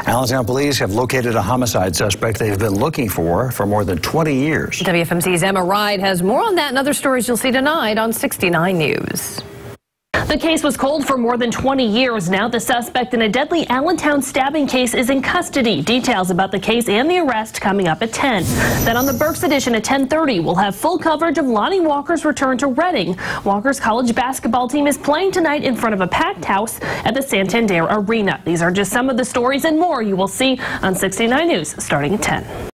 Allentown police have located a homicide suspect they've been looking for more than 20 years. WFMC's Emma Ride has more on that and other stories you'll see tonight on 69 News. The case was cold for more than 20 years. Now the suspect in a deadly Allentown stabbing case is in custody. Details about the case and the arrest coming up at 10. Then on the Berks edition at 10:30, we'll have full coverage of Lonnie Walker's return to Reading. Walker's college basketball team is playing tonight in front of a packed house at the Santander Arena. These are just some of the stories and more you will see on 69 News starting at 10.